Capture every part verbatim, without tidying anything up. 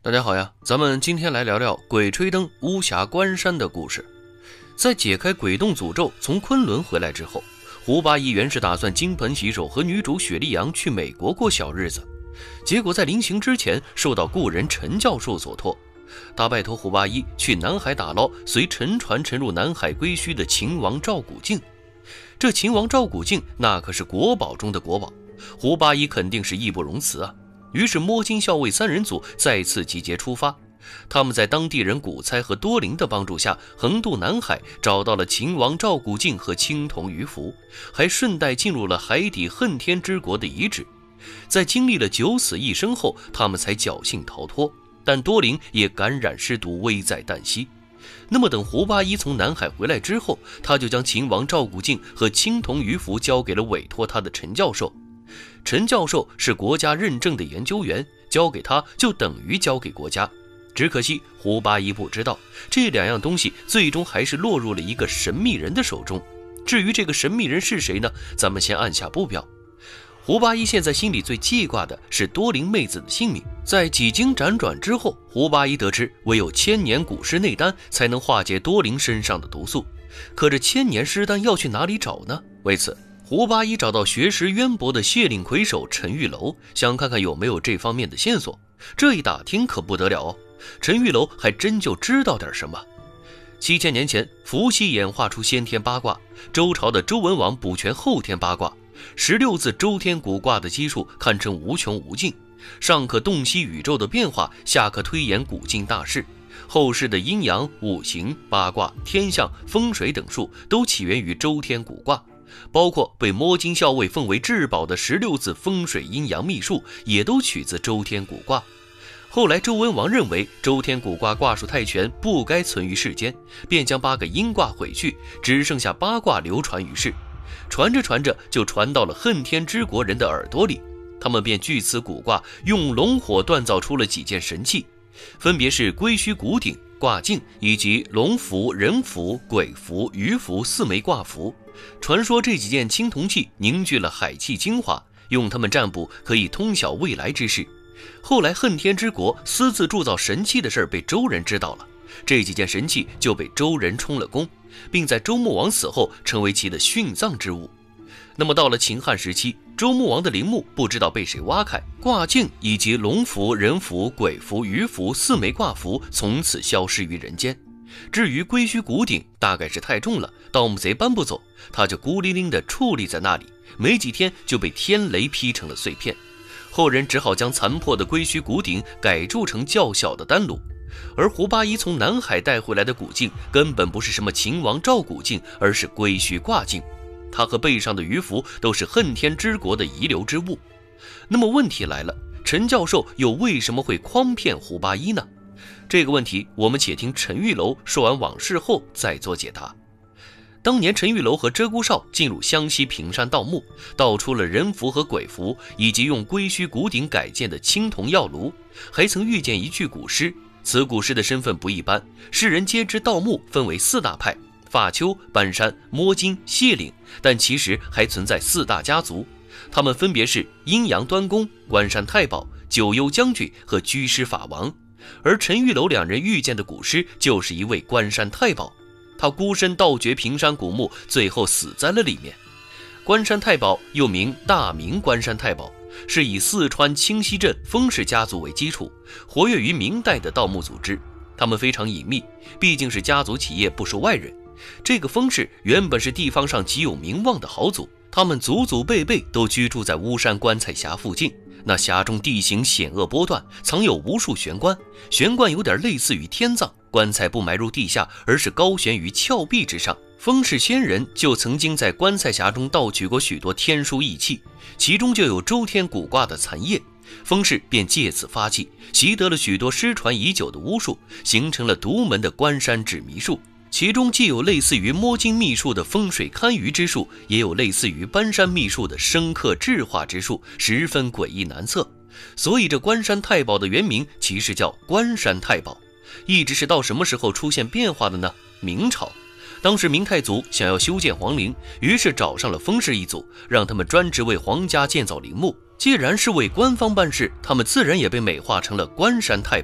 大家好呀，咱们今天来聊聊鬼吹灯巫峡关山的故事。在解开鬼洞诅咒从昆仑回来之后，胡八一原是打算金盆洗手和女主雪莉杨去美国过小日子，结果在临行之前受到故人陈教授所托，他拜托胡八一去南海打捞随沉船沉入南海归墟的秦王赵古镜。这秦王赵古镜那可是国宝中的国宝，胡八一肯定是义不容辞啊。于是摸金校尉三人组再次集结出发，他们在当地人古猜和多灵的帮助下横渡南海，找到了秦王赵古镜和青铜鱼符，还顺带进入了海底恨天之国的遗址。在经历了九死一生后，他们才侥幸逃脱，但多灵也感染尸毒，危在旦夕。那么等胡八一从南海回来之后，他就将秦王赵古镜和青铜鱼符交给了委托他的陈教授。陈教授是国家认证的研究员，交给他就等于交给国家。只可惜胡八一不知道，这两样东西最终还是落入了一个神秘人的手中。至于这个神秘人是谁呢？咱们先按下不表。胡八一现在心里最记挂的是多灵妹子的性命。在几经辗转之后，胡八一得知唯有千年古尸内丹才能化解多灵身上的毒素。可这千年尸丹要去哪里找呢？为此胡八一找到学识渊博的谢令魁首陈玉楼，想看看有没有这方面的线索。这一打听可不得了哦，陈玉楼还真就知道点什么。七千年前，伏羲演化出先天八卦，周朝的周文王补全后天八卦，十六字周天古卦的基数堪称无穷无尽，上可洞悉宇宙的变化，下可推演古今大事。后世的阴阳、五行、八卦、天象、风水等术都起源于周天古卦。包括被摸金校尉奉为至宝的十六字风水阴阳秘术，也都取自周天古卦。后来周文王认为周天古卦卦数太全，不该存于世间，便将八个阴卦毁去，只剩下八卦流传于世。传着传着就传到了恨天之国人的耳朵里，他们便据此古卦用龙火锻造出了几件神器，分别是龟须骨鼎、卦镜以及龙符、人符、鬼符、鱼符四枚卦符。传说这几件青铜器凝聚了海气精华，用它们占卜可以通晓未来之事。后来恨天之国私自铸造神器的事被周人知道了，这几件神器就被周人充了公，并在周穆王死后成为其的殉葬之物。那么到了秦汉时期，周穆王的陵墓不知道被谁挖开，卦镜以及龙符、人符、鬼符、鱼符四枚卦符从此消失于人间。至于龟须骨鼎，大概是太重了，盗墓贼搬不走，他就孤零零地矗立在那里，没几天就被天雷劈成了碎片。后人只好将残破的龟须骨鼎改铸成较小的丹炉。而胡八一从南海带回来的古镜根本不是什么秦王赵古镜，而是龟须卦镜，它和背上的鱼符都是恨天之国的遗留之物。那么问题来了，陈教授又为什么会诓骗胡八一呢？这个问题我们且听陈玉楼说完往事后再做解答。当年陈玉楼和鹧鸪哨进入湘西平山盗墓，盗出了人符和鬼符，以及用龟须骨鼎改建的青铜药炉，还曾遇见一具古尸。此古尸的身份不一般，世人皆知盗墓分为四大派：发丘、搬山、摸金、谢岭，但其实还存在四大家族，他们分别是阴阳端公、关山太保、九幽将军和居师法王。而陈玉楼两人遇见的古尸就是一位关山太保，他孤身盗掘平山古墓，最后死在了里面。关山太保又名大明关山太保，是以四川清溪镇封氏家族为基础，活跃于明代的盗墓组织。他们非常隐秘，毕竟是家族企业，不受外人。这个封氏原本是地方上极有名望的豪族，他们祖祖辈辈都居住在巫山棺材峡附近。那峡中地形险恶波段，藏有无数悬棺，悬棺有点类似于天葬，棺材不埋入地下，而是高悬于峭壁之上。封氏先人就曾经在棺材匣中盗取过许多天书异器，其中就有周天古卦的残页。封氏便借此发迹，习得了许多失传已久的巫术，形成了独门的关山指迷术。其中既有类似于摸金秘术的风水堪舆之术，也有类似于搬山秘术的生克制化之术，十分诡异难测。所以这关山太保的原名其实叫关山太保。一直是到什么时候出现变化的呢？明朝，当时明太祖想要修建皇陵，于是找上了封氏一族，让他们专职为皇家建造陵墓。既然是为官方办事，他们自然也被美化成了关山太保。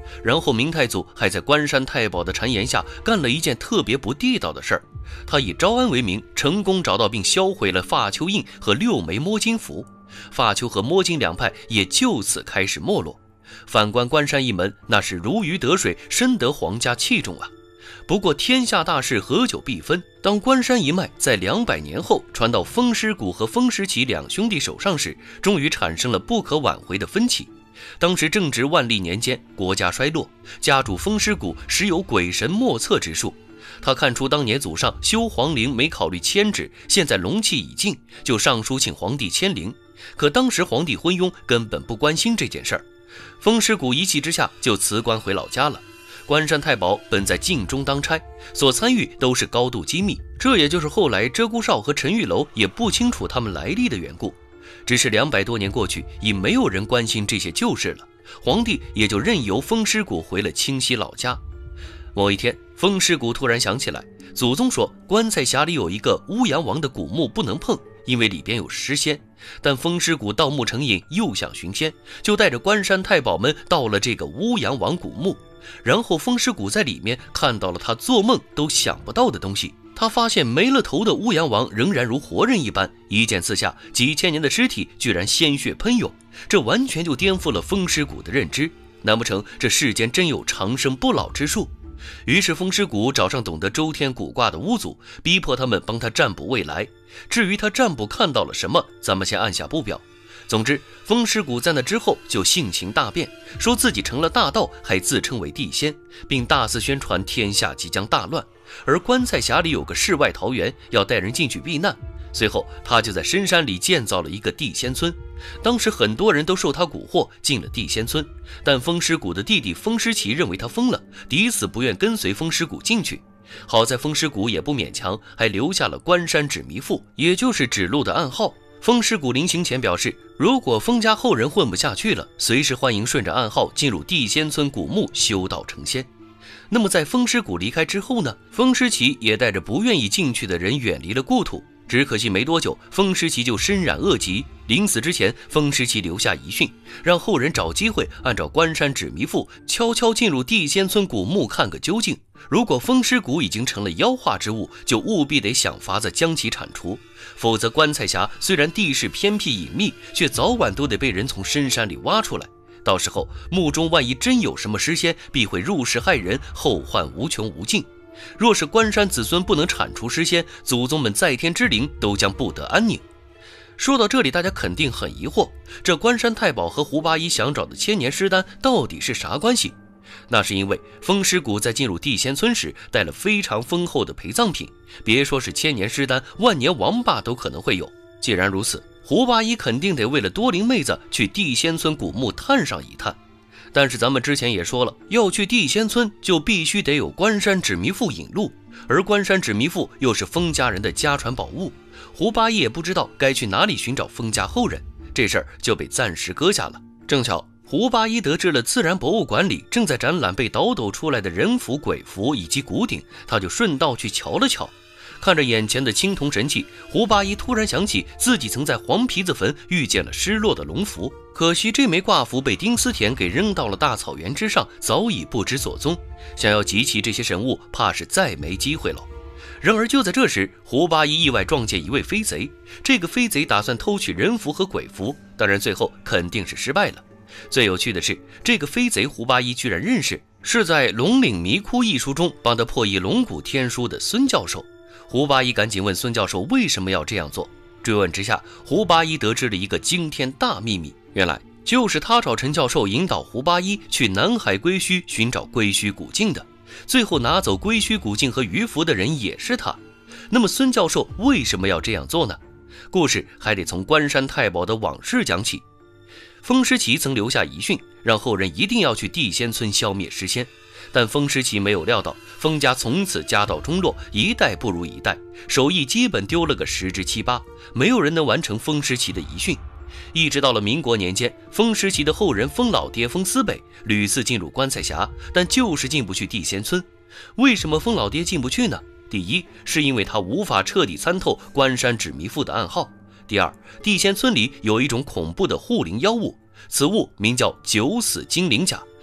然后明太祖还在关山太保的谗言下干了一件特别不地道的事儿，他以招安为名，成功找到并销毁了发丘印和六枚摸金符，发丘和摸金两派也就此开始没落。反观关山一门，那是如鱼得水，深得皇家器重啊。不过天下大事合久必分，当关山一脉在两百年后传到风师谷和风师奇两兄弟手上时，终于产生了不可挽回的分歧。当时正值万历年间，国家衰落，家主风师谷时有鬼神莫测之术。他看出当年祖上修皇陵没考虑迁址，现在龙气已尽，就上书请皇帝迁陵。可当时皇帝昏庸，根本不关心这件事儿。风师谷一气之下就辞官回老家了。关山太保本在晋中当差，所参与都是高度机密，这也就是后来鹧鸪哨和陈玉楼也不清楚他们来历的缘故。只是两百多年过去，已没有人关心这些旧事了，皇帝也就任由风师谷回了清溪老家。某一天，风师谷突然想起来，祖宗说棺材匣里有一个乌阳王的古墓不能碰，因为里边有尸仙。但风师谷盗墓成瘾，又想寻仙，就带着关山太保们到了这个乌阳王古墓。然后风师谷在里面看到了他做梦都想不到的东西。他发现没了头的乌阳王仍然如活人一般，一剑刺下，几千年的尸体居然鲜血喷涌，这完全就颠覆了风师谷的认知。难不成这世间真有长生不老之术？于是风师谷找上懂得周天卜卦的巫祖，逼迫他们帮他占卜未来。至于他占卜看到了什么，咱们先按下不表。总之，风师谷在那之后就性情大变，说自己成了大盗，还自称为地仙，并大肆宣传天下即将大乱，而棺材匣里有个世外桃源，要带人进去避难。随后他就在深山里建造了一个地仙村，当时很多人都受他蛊惑进了地仙村，但风师谷的弟弟风师奇认为他疯了，抵死不愿跟随风师谷进去。好在风师谷也不勉强，还留下了关山指迷赋，也就是指路的暗号。风师谷临行前表示，如果风家后人混不下去了，随时欢迎顺着暗号进入地仙村古墓修道成仙。那么在风师谷离开之后呢？风师奇也带着不愿意进去的人远离了故土。只可惜没多久，风师奇就身染恶疾。临死之前，风师奇留下遗训，让后人找机会按照关山指迷赋，悄悄进入地仙村古墓看个究竟。如果风师谷已经成了妖化之物，就务必得想法子将其铲除，否则棺材匣虽然地势偏僻隐秘，却早晚都得被人从深山里挖出来。到时候墓中万一真有什么尸仙，必会入室害人，后患无穷无尽。若是关山子孙不能铲除尸仙，祖宗们在天之灵都将不得安宁。说到这里，大家肯定很疑惑，这关山太保和胡八一想找的千年尸丹到底是啥关系？那是因为风师谷在进入地仙村时带了非常丰厚的陪葬品，别说是千年尸丹，万年王八都可能会有。既然如此，胡八一肯定得为了多灵妹子去地仙村古墓探上一探。但是咱们之前也说了，要去地仙村就必须得有关山指迷赋引路，而关山指迷赋又是风家人的家传宝物，胡八一也不知道该去哪里寻找风家后人，这事儿就被暂时搁下了。正巧胡八一得知了自然博物馆里正在展览被倒斗出来的人符、鬼符以及古鼎，他就顺道去瞧了瞧。看着眼前的青铜神器，胡八一突然想起自己曾在黄皮子坟遇见了失落的龙符，可惜这枚挂符被丁思甜给扔到了大草原之上，早已不知所踪。想要集齐这些神物，怕是再没机会了。然而就在这时，胡八一意外撞见一位飞贼，这个飞贼打算偷取人符和鬼符，当然最后肯定是失败了。最有趣的是，这个飞贼胡八一居然认识，是在《龙岭迷窟》一书中帮他破译龙骨天书的孙教授。胡八一赶紧问孙教授为什么要这样做。追问之下，胡八一得知了一个惊天大秘密，原来就是他找陈教授引导胡八一去南海龟墟寻找龟墟古镜的，最后拿走龟墟古镜和鱼符的人也是他。那么孙教授为什么要这样做呢？故事还得从关山太保的往事讲起。风师奇曾留下遗训，让后人一定要去地仙村消灭尸仙，但风师奇没有料到，风家从此家道中落，一代不如一代，手艺基本丢了个十之七八，没有人能完成风师奇的遗训。一直到了民国年间，风师奇的后人风老爹风思北屡次进入棺材匣，但就是进不去地仙村。为什么风老爹进不去呢？第一，是因为他无法彻底参透关山指迷赋的暗号。第二，地仙村里有一种恐怖的护灵妖物，此物名叫九死精灵甲，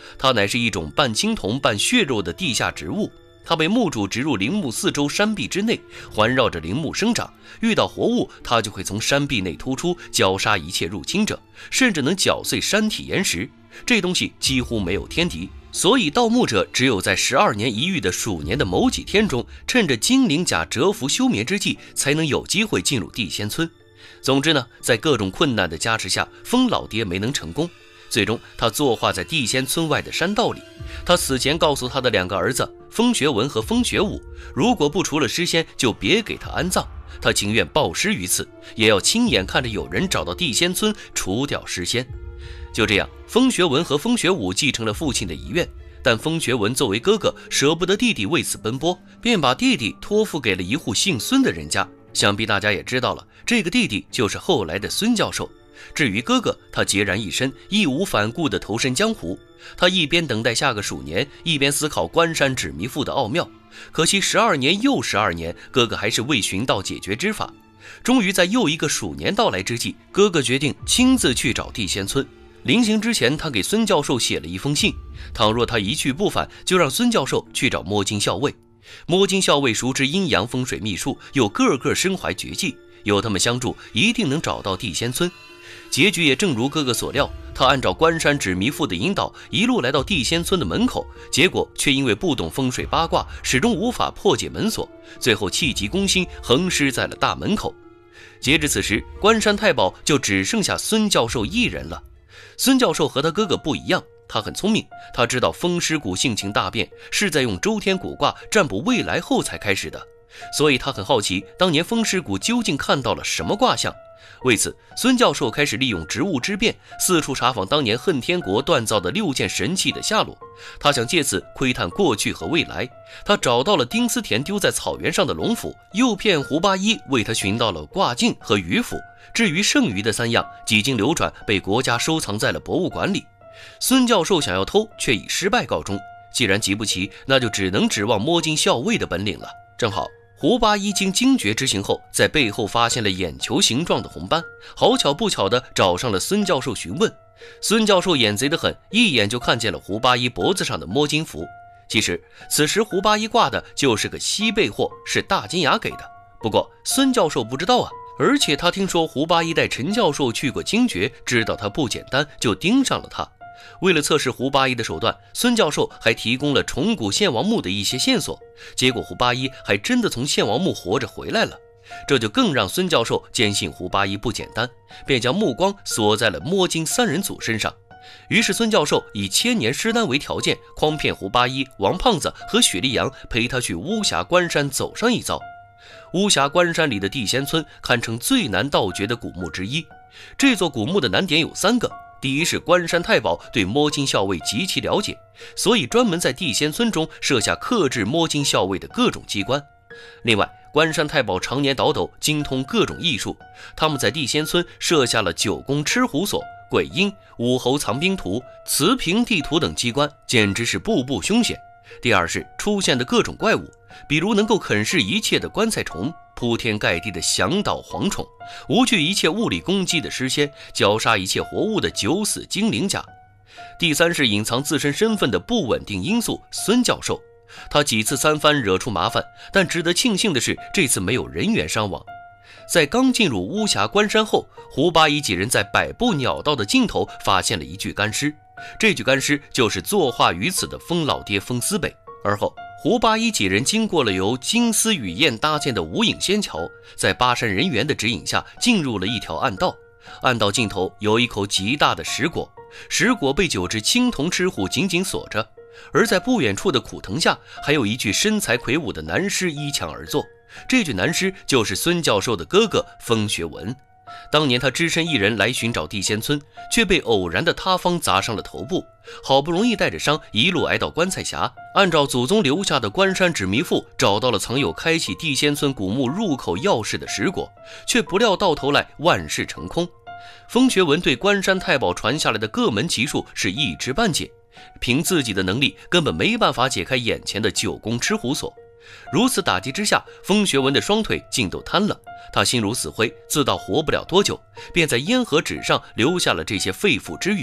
它乃是一种半青铜半血肉的地下植物。它被墓主植入陵墓四周山壁之内，环绕着陵墓生长。遇到活物，它就会从山壁内突出，绞杀一切入侵者，甚至能绞碎山体岩石。这东西几乎没有天敌，所以盗墓者只有在十二年一遇的鼠年的某几天中，趁着精灵甲蛰伏休眠之际，才能有机会进入地仙村。总之呢，在各种困难的加持下，风老爹没能成功。最终他作化在地仙村外的山道里。他死前告诉他的两个儿子风学文和风学武，如果不除了尸仙，就别给他安葬。他情愿暴尸于此，也要亲眼看着有人找到地仙村，除掉尸仙。就这样，风学文和风学武继承了父亲的遗愿，但风学文作为哥哥，舍不得弟弟为此奔波，便把弟弟托付给了一户姓孙的人家。想必大家也知道了，这个弟弟就是后来的孙教授。至于哥哥，他孑然一身，义无反顾地投身江湖。他一边等待下个鼠年，一边思考关山纸迷赋的奥妙。可惜十二年又十二年，哥哥还是未寻到解决之法。终于在又一个鼠年到来之际，哥哥决定亲自去找地仙村。临行之前，他给孙教授写了一封信，倘若他一去不返，就让孙教授去找摸金校尉。摸金校尉熟知阴阳风水秘术，又个个身怀绝技，有他们相助，一定能找到地仙村。结局也正如哥哥所料，他按照关山纸迷赋的引导，一路来到地仙村的门口，结果却因为不懂风水八卦，始终无法破解门锁，最后气急攻心，横尸在了大门口。截至此时，关山太保就只剩下孙教授一人了。孙教授和他哥哥不一样，他很聪明，他知道风尸谷性情大变，是在用周天卜卦占卜未来后才开始的，所以他很好奇当年风尸谷究竟看到了什么卦象。为此，孙教授开始利用职务之便，四处查访当年恨天国锻造的六件神器的下落。他想借此窥探过去和未来。他找到了丁思田丢在草原上的龙斧，诱骗胡八一为他寻到了卦镜和鱼斧。至于剩余的三样，几经流转，被国家收藏在了博物馆里。孙教授想要偷，却以失败告终。既然集不齐，那就只能指望摸金校尉的本领了。正好胡八一经惊觉之行后，在背后发现了眼球形状的红斑，好巧不巧地找上了孙教授询问。孙教授眼贼得很，一眼就看见了胡八一脖子上的摸金符。其实此时胡八一挂的就是个西贝货，是大金牙给的。不过孙教授不知道啊，而且他听说胡八一带陈教授去过精绝，知道他不简单，就盯上了他。为了测试胡八一的手段，孙教授还提供了虫谷献王墓的一些线索，结果胡八一还真的从献王墓活着回来了。这就更让孙教授坚信胡八一不简单，便将目光锁在了摸金三人组身上。于是孙教授以千年尸丹为条件，诓骗胡八一、王胖子和雪莉杨陪他去巫峡关山走上一遭。巫峡关山里的地仙村堪称最难盗掘的古墓之一，这座古墓的难点有三个。第一是关山太保对摸金校尉极其了解，所以专门在地仙村中设下克制摸金校尉的各种机关。另外，关山太保常年倒斗，精通各种艺术，他们在地仙村设下了九宫吃虎锁、鬼婴、武侯藏兵图、磁平地图等机关，简直是步步凶险。第二是出现的各种怪物，比如能够啃噬一切的棺材虫，铺天盖地的响岛蝗虫，无惧一切物理攻击的尸仙，绞杀一切活物的九死精灵甲。第三是隐藏自身身份的不稳定因素孙教授，他几次三番惹出麻烦，但值得庆幸的是这次没有人员伤亡。在刚进入巫峡关山后，胡八一几人在百步鸟道的尽头发现了一具干尸，这具干尸就是作画于此的风老爹风思北。而后胡八一几人经过了由金丝雨燕搭建的无影仙桥，在巴山人员的指引下进入了一条暗道。暗道尽头有一口极大的石椁，石椁被九只青铜吃虎紧紧锁着，而在不远处的苦藤下还有一具身材魁梧的男尸依墙而坐。这具男尸就是孙教授的哥哥风学文。当年他只身一人来寻找地仙村，却被偶然的塌方砸伤了头部，好不容易带着伤一路挨到棺材峡，按照祖宗留下的关山纸迷赋找到了藏有开启地仙村古墓入口钥匙的石椁，却不料到头来万事成空。风学文对关山太保传下来的各门奇术是一知半解，凭自己的能力根本没办法解开眼前的九宫吃虎锁。如此打击之下，风学文的双腿竟都瘫了，他心如死灰，自道活不了多久，便在烟和纸上留下了这些肺腑之语。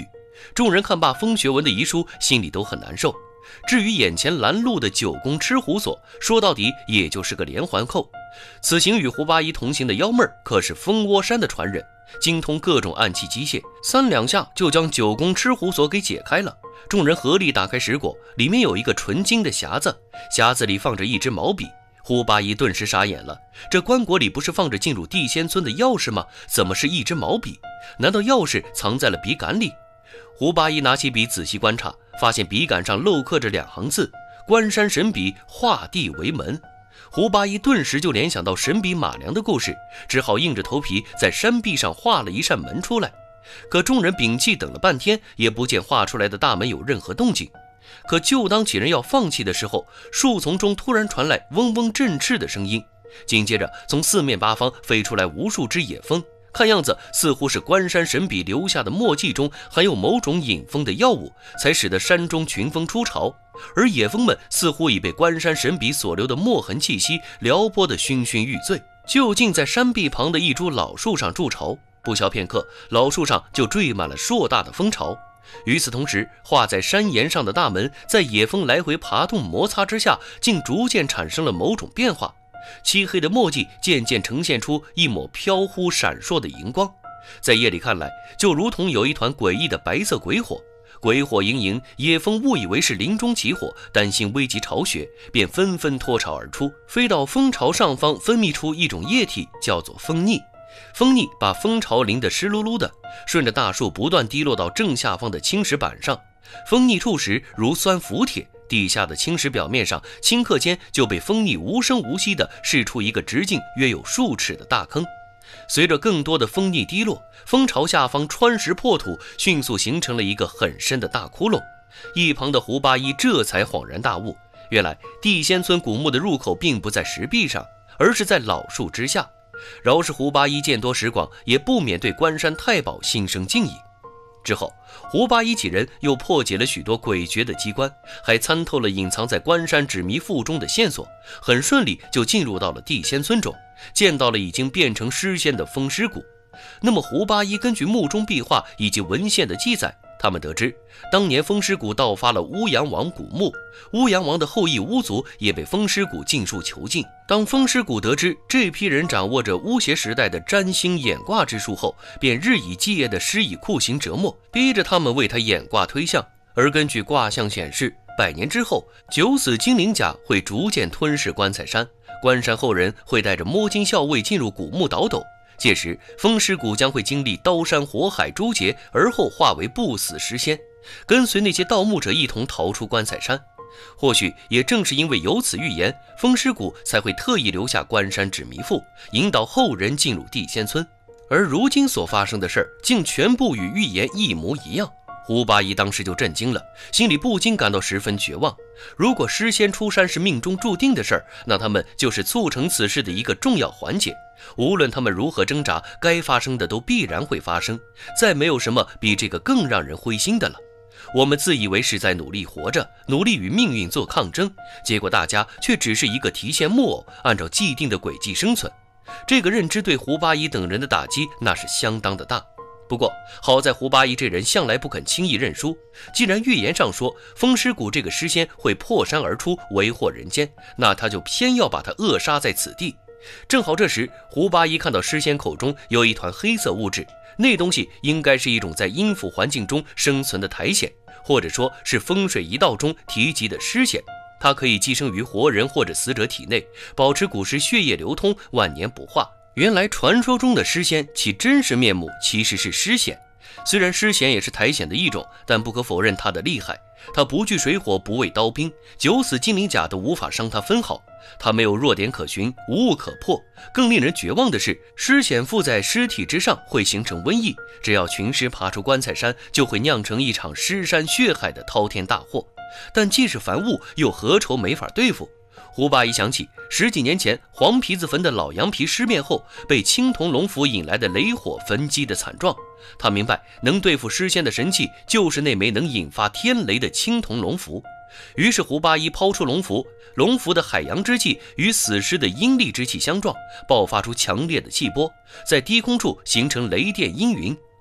众人看罢风学文的遗书，心里都很难受。至于眼前拦路的九宫吃虎所，说到底也就是个连环扣。此行与胡八一同行的妖妹儿可是蜂窝山的传人，精通各种暗器机械，三两下就将九宫吃虎所给解开了。众人合力打开石椁，里面有一个纯金的匣子，匣子里放着一支毛笔。胡八一顿时傻眼了，这棺椁里不是放着进入地仙村的钥匙吗？怎么是一支毛笔？难道钥匙藏在了笔杆里？胡八一拿起笔仔细观察，发现笔杆上镂刻着两行字：关山神笔，画地为门。胡八一顿时就联想到神笔马良的故事，只好硬着头皮在山壁上画了一扇门出来。可众人屏气等了半天，也不见画出来的大门有任何动静。可就当几人要放弃的时候，树丛中突然传来嗡嗡振翅的声音，紧接着从四面八方飞出来无数只野蜂，看样子似乎是关山神笔留下的墨迹中含有某种引蜂的药物，才使得山中群蜂出巢。而野蜂们似乎已被关山神笔所留的墨痕气息撩拨得醺醺欲醉，就近在山壁旁的一株老树上筑巢。不消片刻，老树上就缀满了硕大的蜂巢。与此同时，画在山岩上的大门在野蜂来回爬动摩擦之下，竟逐渐产生了某种变化。漆黑的墨迹渐渐呈现出一抹飘忽闪烁的荧光，在夜里看来，就如同有一团诡异的白色鬼火。鬼火盈盈，野蜂误以为是林中起火，担心危及巢穴，便纷纷脱巢而出，飞到蜂巢上方，分泌出一种液体，叫做蜂蜜。蜂蜜把蜂巢淋得湿漉漉的，顺着大树不断滴落到正下方的青石板上。蜂蜜触时如酸腐铁，地下的青石表面上顷刻间就被蜂蜜无声无息地释出一个直径约有数尺的大坑。随着更多的蜂蜜滴落，蜂巢下方穿石破土，迅速形成了一个很深的大窟窿。一旁的胡八一这才恍然大悟，原来地仙村古墓的入口并不在石壁上，而是在老树之下。饶是胡八一见多识广，也不免对关山太保心生敬意。之后，胡八一几人又破解了许多诡谲的机关，还参透了隐藏在关山纸迷腹中的线索，很顺利就进入到了地仙村中，见到了已经变成尸仙的风尸谷。那么胡八一根据墓中壁画以及文献的记载，他们得知当年风尸谷盗发了乌阳王古墓，乌阳王的后裔巫族也被风尸谷尽数囚禁。当风尸谷得知这批人掌握着巫邪时代的占星眼卦之术后，便日以继夜地施以酷刑折磨，逼着他们为他眼卦推象。而根据卦象显示，百年之后，九死精灵甲会逐渐吞噬棺材山，关山后人会带着摸金校尉进入古墓倒斗，届时风尸谷将会经历刀山火海诸劫，而后化为不死尸仙，跟随那些盗墓者一同逃出棺材山。或许也正是因为有此预言，风尸谷才会特意留下关山纸迷赋，引导后人进入地仙村。而如今所发生的事儿，竟全部与预言一模一样。胡八一当时就震惊了，心里不禁感到十分绝望。如果尸仙出山是命中注定的事儿，那他们就是促成此事的一个重要环节。无论他们如何挣扎，该发生的都必然会发生，再没有什么比这个更让人灰心的了。我们自以为是在努力活着，努力与命运做抗争，结果大家却只是一个提线木偶，按照既定的轨迹生存。这个认知对胡八一等人的打击那是相当的大。不过好在胡八一这人向来不肯轻易认输，既然预言上说风尸谷这个尸仙会破山而出，为祸人间，那他就偏要把他扼杀在此地。正好这时，胡八一看到尸仙口中有一团黑色物质，那东西应该是一种在阴府环境中生存的苔藓，或者说是风水一道中提及的尸藓。它可以寄生于活人或者死者体内，保持古时血液流通，万年不化。原来传说中的尸仙其真实面目其实是尸藓。虽然尸藓也是苔藓的一种，但不可否认它的厉害。它不惧水火，不畏刀兵，九死精灵甲都无法伤它分毫。它没有弱点可循，无物可破。更令人绝望的是，尸藓附在尸体之上会形成瘟疫，只要群尸爬出棺材山，就会酿成一场尸山血海的滔天大祸。但既是凡物，又何愁没法对付？胡八一想起十几年前黄皮子坟的老羊皮尸变后，被青铜龙符引来的雷火焚击的惨状，他明白能对付尸仙的神器就是那枚能引发天雷的青铜龙符。于是胡八一抛出龙符，龙符的海洋之气与死尸的阴力之气相撞，爆发出强烈的气波，在低空处形成雷电阴云。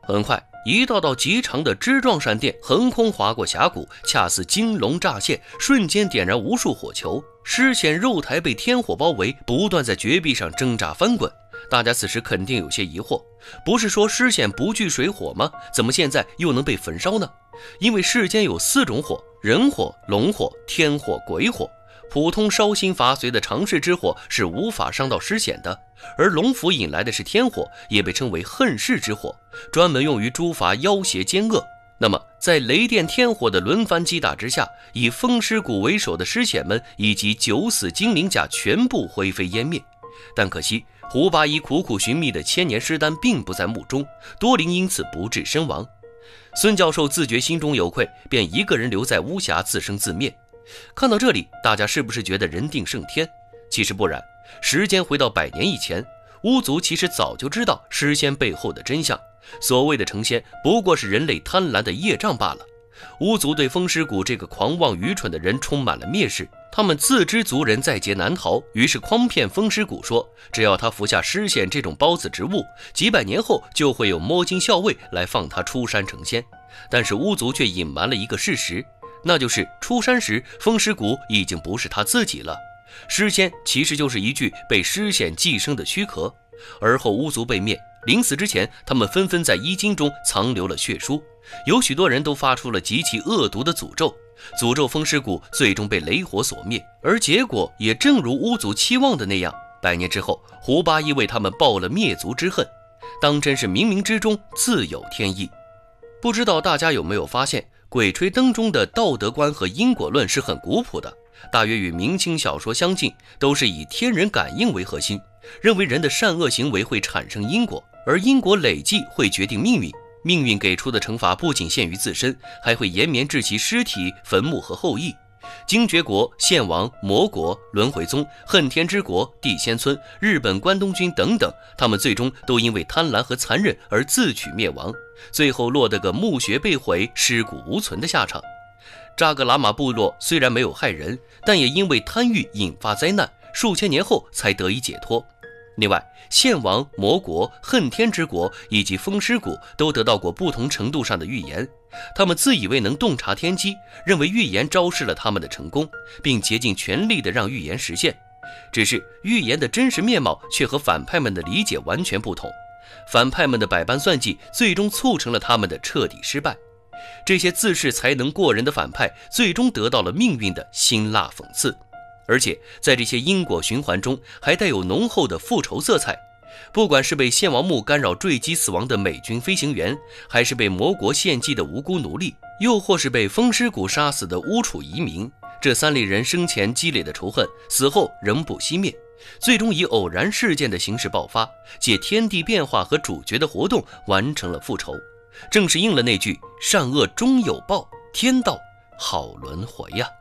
很快，一道道极长的枝状闪电横空划过峡谷，恰似金龙乍现，瞬间点燃无数火球。尸显肉台被天火包围，不断在绝壁上挣扎翻滚。大家此时肯定有些疑惑，不是说尸显不惧水火吗？怎么现在又能被焚烧呢？因为世间有四种火：人火、龙火、天火、鬼火。普通烧心伐髓的常世之火是无法伤到尸显的，而龙符引来的是天火，也被称为恨世之火，专门用于诛伐妖邪奸恶。那么在雷电天火的轮番击打之下，以风尸谷为首的尸显们以及九死精灵甲全部灰飞烟灭。但可惜胡八一苦苦寻觅的千年尸丹并不在墓中，多灵因此不治身亡。孙教授自觉心中有愧，便一个人留在巫峡自生自灭。看到这里，大家是不是觉得人定胜天？其实不然，时间回到百年以前，巫族其实早就知道尸仙背后的真相，所谓的成仙不过是人类贪婪的业障罢了。巫族对风尸谷这个狂妄愚蠢的人充满了蔑视，他们自知族人在劫难逃，于是诓骗风尸谷说，只要他服下尸显这种孢子植物，几百年后就会有摸金校尉来放他出山成仙。但是巫族却隐瞒了一个事实，那就是出山时风尸谷已经不是他自己了，尸仙其实就是一具被尸显寄生的躯壳。而后巫族被灭，临死之前，他们纷纷在衣襟中藏留了血书，有许多人都发出了极其恶毒的诅咒，诅咒风尸谷最终被雷火所灭。而结果也正如巫族期望的那样，百年之后，胡八一为他们报了灭族之恨，当真是冥冥之中自有天意。不知道大家有没有发现，鬼吹灯中的道德观和因果论是很古朴的，大约与明清小说相近，都是以天人感应为核心，认为人的善恶行为会产生因果，而因果累计会决定命运，命运给出的惩罚不仅限于自身，还会延绵至其尸体、坟墓和后裔。精绝国、献王、魔国、轮回宗、恨天之国、地仙村、日本关东军等等，他们最终都因为贪婪和残忍而自取灭亡，最后落得个墓穴被毁、尸骨无存的下场。扎格拉玛部落虽然没有害人，但也因为贪欲引发灾难，数千年后才得以解脱。另外，献王、魔国、恨天之国以及风尸谷都得到过不同程度上的预言，他们自以为能洞察天机，认为预言昭示了他们的成功，并竭尽全力地让预言实现。只是预言的真实面貌却和反派们的理解完全不同，反派们的百般算计最终促成了他们的彻底失败。这些自恃才能过人的反派最终得到了命运的辛辣讽刺，而且在这些因果循环中还带有浓厚的复仇色彩。不管是被献王墓干扰坠机死亡的美军飞行员，还是被魔国献祭的无辜奴隶，又或是被风尸谷杀死的巫楚移民，这三类人生前积累的仇恨死后仍不熄灭，最终以偶然事件的形式爆发，借天地变化和主角的活动完成了复仇。正是应了那句善恶终有报，天道好轮回呀、啊。